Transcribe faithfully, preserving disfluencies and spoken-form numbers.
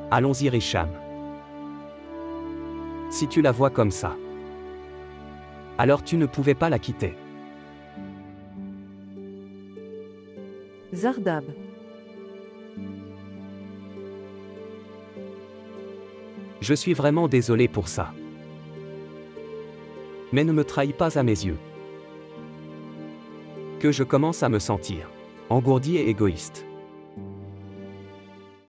Allons-y Richam. Si tu la vois comme ça, alors tu ne pouvais pas la quitter. Zardab. Je suis vraiment désolé pour ça. Mais ne me trahis pas à mes yeux. Que je commence à me sentir engourdi et égoïste.